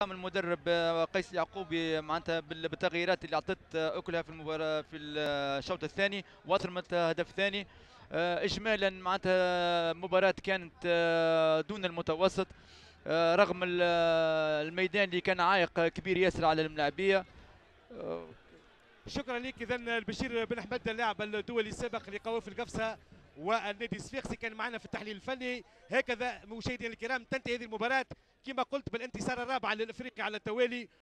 المدرب قيس يعقوبي معناتها بالتغييرات اللي اعطت اكلها في المباراه في الشوط الثاني واثرمت هدف ثاني. اجمالا معناتها مباراه كانت دون المتوسط، رغم الميدان اللي كان عائق كبير ياسر على الملاعبيه. شكرا لك. اذا البشير بن احمد اللاعب الدولي السابق لقوافل قفصه والنادي الصفاقسي كان معنا في التحليل الفني. هكذا مشاهدينا الكرام تنتهي هذه المباراه كما قلت بالانتصار الرابع للافريقي على التوالي.